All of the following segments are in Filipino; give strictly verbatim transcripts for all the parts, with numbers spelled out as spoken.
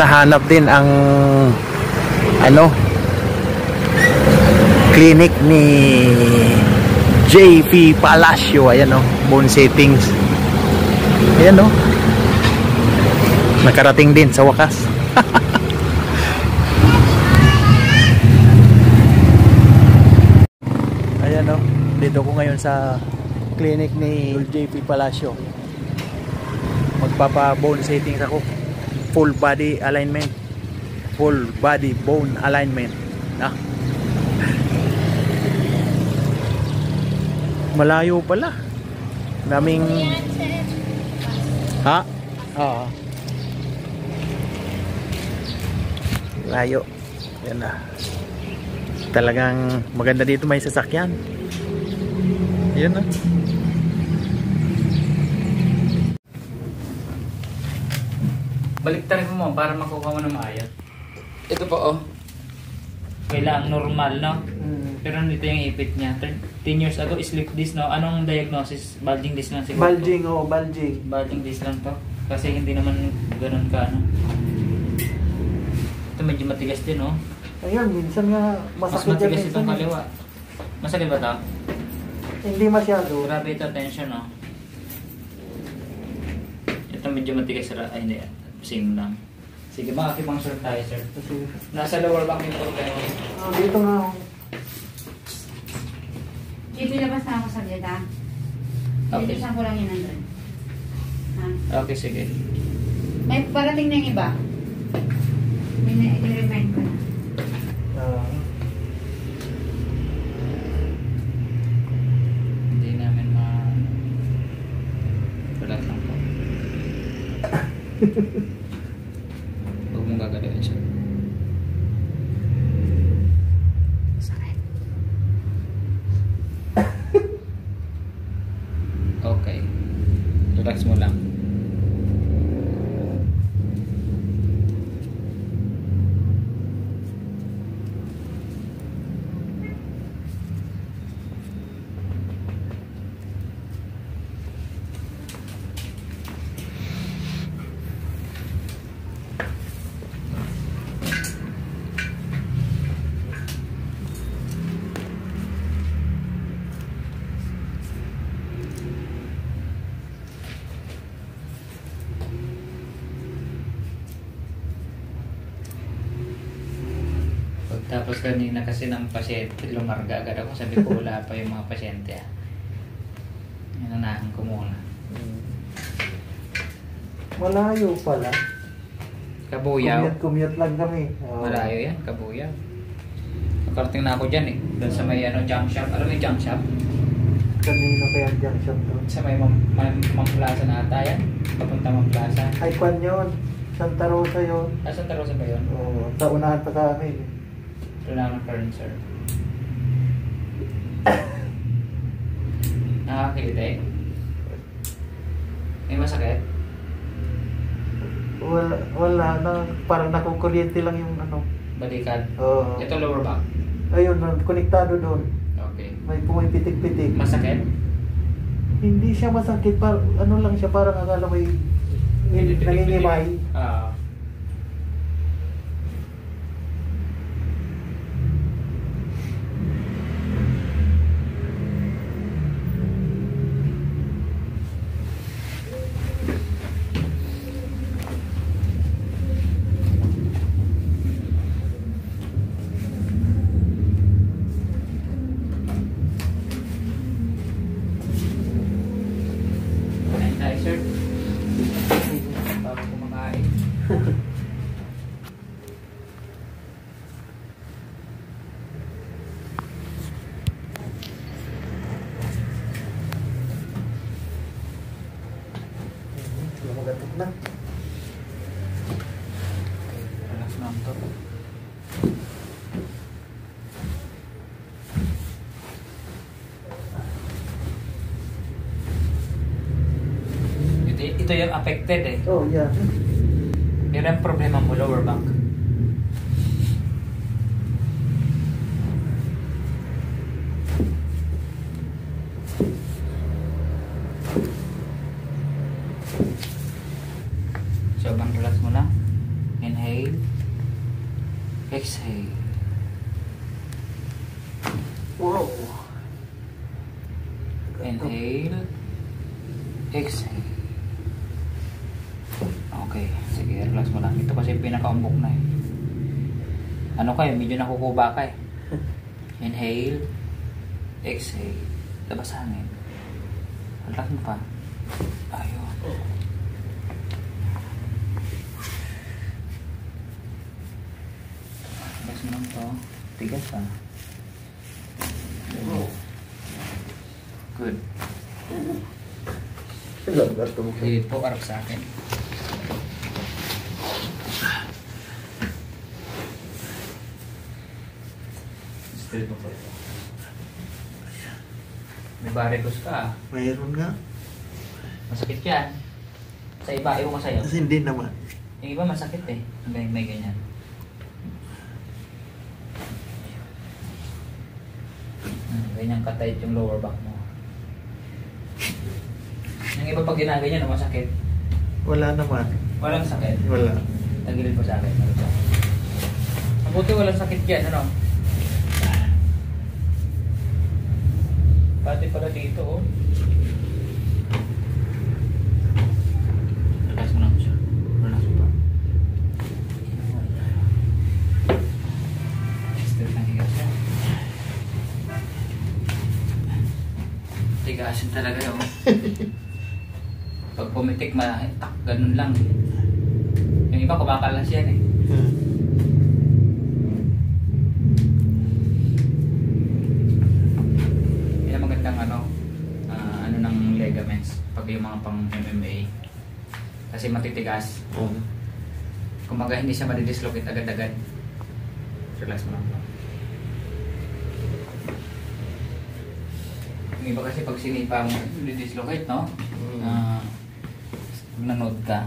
nahanap din ang ano clinic ni J P Palacio. Ayan o, bone settings. Ayan o, nakarating din sa wakas. Ayan o, dito ko ngayon sa clinic ni J P Palacio. Magpapa bone settings ako. Full body alignment, full body bone alignment. Ah. Malayo pala. Daming ha? Oo. Layo. Yan na. Talagang maganda dito, may sasakyan. Yan na. Baliktarin mo para makuha mo ng maayos. Ito po, oh. Kailangan normal, no? Mm. Pero nito yung ipit niya. ten years ago, slip disc, no? Anong diagnosis? Bulging disc lang siguro. Bulging, oh, bulging. Bulging disc lang to. Kasi hindi naman ganun ka, ano? Ito medyo matigas din, no? Ayun, minsan nga Mas masakit yan matigas minsan. itong kaliwa. Masakit ba to? Hindi masyado. Grabe ito, tension, no? Ito medyo matigas. Ay, hindi. Same lang. Sige, makakipang-sort tayo, sir. Kasi, Nasa lower back yung problema. ah, dito nga, oh. Ipilabas na ako sa gita. Okay. Ilisan ko lang yun nandun. Ha? Okay, sige. May parating na yung iba. May na-remind ko na. Ah, Hindi namin ma... Wala lang po. Huwag mong gagalawin siya. Sakit. Okay. Relax mo lang. Tapos kanina kasi ng pasyente, lumarga agad ako. Sabi ko wala pa yung mga pasyente. Ah. Inunahan ko muna. malayo pala. Kabuyaw. Commute-commute lang kami. Oh. Malayo yan, Kabuyaw. Nakarating na ako dyan eh. Doon sa may ano, junk shop. Alam mo yung junk shop? Kanino kaya ang junk shop doon? Sa may Mam Mam Mam Plaza na ata yan. Papunta Mam Plaza. Ay, kwan yun. Santa Rosa yun. Ah, Santa Rosa ba yun? Oo, sa unahan pa sa amin. Ito lang ang current, sir. Nakakita eh. May masakit? Wala, wala na. Parang nakukuryente lang yung ano. Balikan? Oo. Ito lower back? Ayun, konektado doon. Okay. May pumipitik-pitik. Masakit? Hindi siya masakit. Par ano lang siya, parang akala may nangingimay. Ah. Sanitizer. Bago kumakain. Magatot na. Relax lang to. Ito, ito yung affected eh. Oh, yeah. Pero ang problema mo, lower back. Sobrang relax mo na. Inhale. Inhale. Exhale. Wow. Inhale. Exhale. Okay, sige, relax mo lang. Ito kasi pinaka-umbok na eh. Ano kayo, medyo nakukuba ka eh. Inhale. Exhale. Labas hangin. Relax mo pa. Ayun. Relax mo lang to. Tigas pa. Good. Hilit po, arap sa akin. Straight mo po ito. May varicose ka. Mayroon nga. Masakit yan. Sa iba, ayaw ko sa'yo. Kasi hindi naman. Yung iba masakit eh. May, may ganyan. Hmm, ganyan ka-tight yung lower back mo. Yung iba pag ginaganyan, masakit. Wala naman. Walang sakit. Wala. Tagilid po sa akin. Mabuti walang sakit yan, ano? Pati pala dito, oh. Relax mo lang siya. Relax mo pa. Still lang higa siya. Tigasin talaga yun. Pag pumitik, matak, ganun lang. Yung iba, kumakalas yan eh. Hmm. Yan ang magandang ano, uh, ano ng ligaments pag yung mga pang M M A. Kasi matitigas. Um. Kumaga hindi siya madidislocate agad-agad. Relax mo lang. Yung iba kasi pag sinipa mo, didislocate, no? Mm. Uh, nanood ka.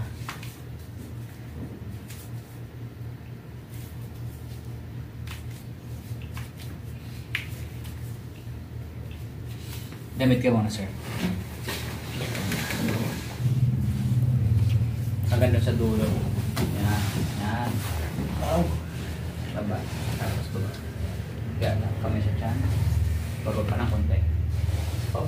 Damit ka muna, sir. Hanggang doon sa dulo. Yan. Yan. Wow. Baba. Tapos baba. Yan. Kamay sa tiyan. Baba pa ng konti. Oh.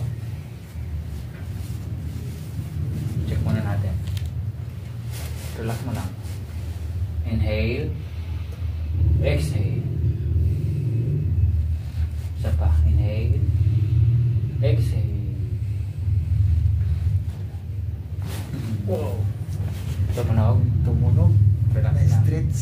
Check muna natin. Relax mo lang. Inhale. Exhale. Isa pa. Inhale. Exhale. Wow. Tumunog. Tumunog. Relax lang. Stretch.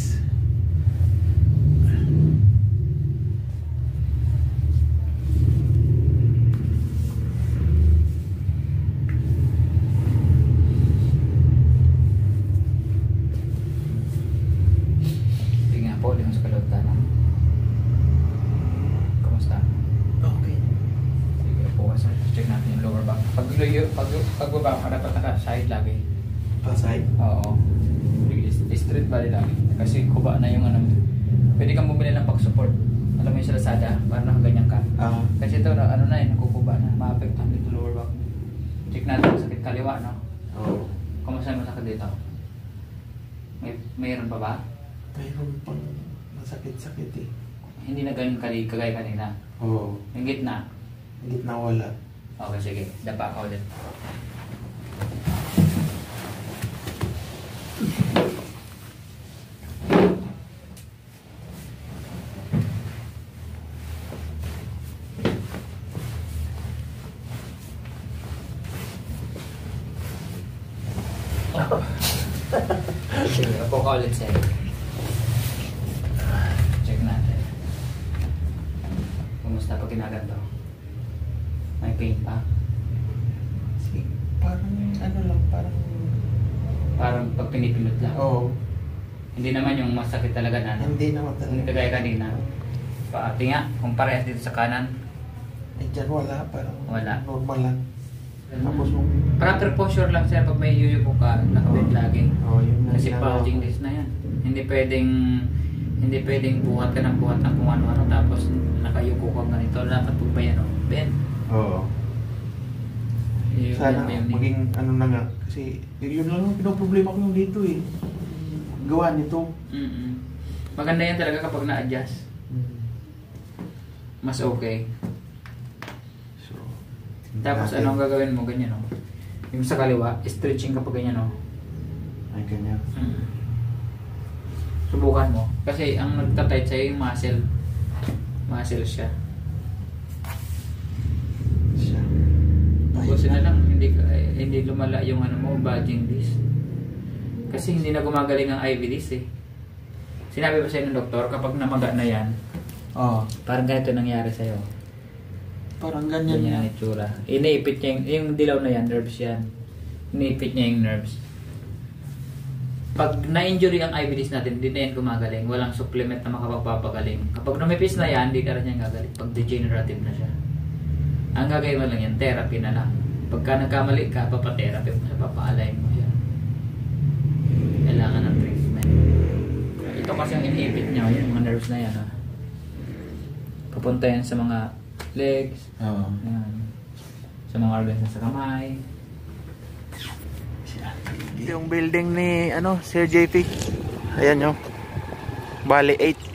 Sige nga po, lingon sa kalautan. Kamusta? Okay. Sige po, kasi check natin yung lower back. Pag, pag, pagbaba ka, dapat naka-side lagi. Pasay. Oo. Straight body lagi. Kasi kuba na yung ano. Pwede kang bumili ng pag-support. Alam mo yung sa Lazada, para nakaganyan ka. Ah. Kasi ito, ano na eh, nakukuba na. Ma-apektuhan dito lower back. Check natin ang sakit kaliwa, no? Oo. Kamusta yung masakit dito? May, mayroon pa ba? Mayroon pang masakit-sakit eh. Hindi na ganun kali, kagaya kanina. Oo. Yung gitna. Hindi na wala. Okay, sige. Dapa ka ulit. Sige, upo ka ulit sa'yo. Check natin. Kumusta pag ginaganto? May pain pa? Kasi parang ano lang, parang... Parang pag pinipindot lang. Oo. Hindi naman yung masakit talaga na. ano? Hindi naman Hindi talaga. kagaya kanina. Paati nga, kung parehas dito sa kanan. Eh dyan wala, parang Wala. normal lang. Tapos nung... Proper posture lang sir pag may yuyuko ka, nakabend lagi. Oo, yun na Kasi ginagawa bulging ko. disc na yan. Hindi pwedeng hindi pwedeng buhat ka ng buhat ng kung ano-ano tapos nakayuko ka ganito. Dapat pag may ano, bend. Oo. Yun, Sana yun, yun, yun. maging ano na nga. Kasi yun lang yung pinoproblema ko yung dito eh. gawa nito. Mm-mm. Maganda yan talaga kapag na-adjust. Mm. Mas okay. So, Tapos natin. ano ang gagawin mo? Ganyan o. Yung sa kaliwa, stretching kapag ganyan o. Ay, ganyan. Mm. Subukan mo. Kasi ang nagtatight sa'yo yung muscle. Muscle siya. Siya. Busin na lang, hindi, eh, hindi lumala yung ano mo, budging disc. Kasi hindi na gumagaling ang I V disc eh. Sinabi pa sa'yo ng doktor, kapag namaga na yan, Oo. parang ganito nangyari sa'yo. Parang ganyan Ganyan yan. ang itsura. Iniipit niya yung, yung dilaw na yan, nerves yan. Iniipit niya yung nerves. Pag na-injury ang I V disc natin, hindi na yan gumagaling. Walang supplement na makapagpapagaling. Kapag numipis na yan, hindi ka rin yan gagaling. Pag degenerative na siya. Ang gagawin mo lang yan, therapy na lang. Pagka nagkamali ka, papatherapy mo siya, papaalay mo siya. Kailangan ng treatment. Ito kasi ang iniipit niya, yung mga nerves na yan. Ha? Papunta yan sa mga legs, Oo. yan. Sa mga organs na sa kamay. Yung building ni ano Sir J P. Ayan yo. Bali eight.